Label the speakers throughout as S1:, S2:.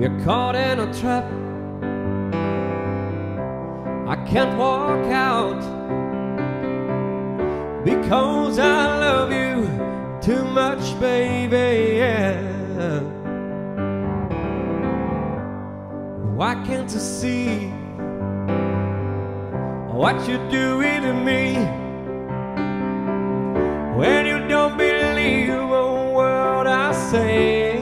S1: We're caught in a trap. I can't walk out because I love you too much, baby, yeah. Why can't you see what you're doing to me when you don't believe a word I say?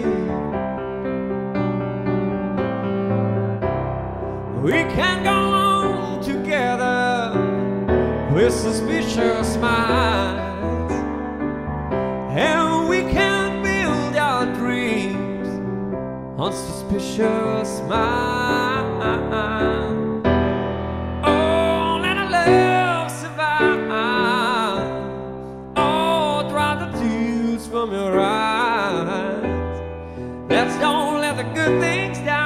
S1: We can't go on together with suspicious minds, and we can't build our dreams on suspicious minds. Oh, let our love survive. Oh, dry the tears from your eyes. Let's don't let the good things die.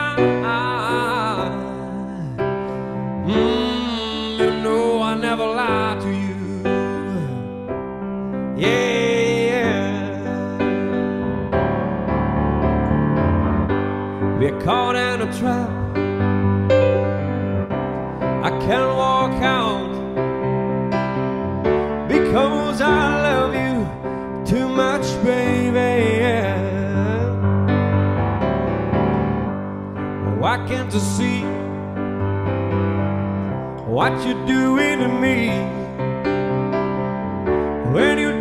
S1: You know I never lied to you. Yeah. We're caught in a trap. I can't walk out because I love you too much, baby, yeah. Why can't you see what you're doing to me when you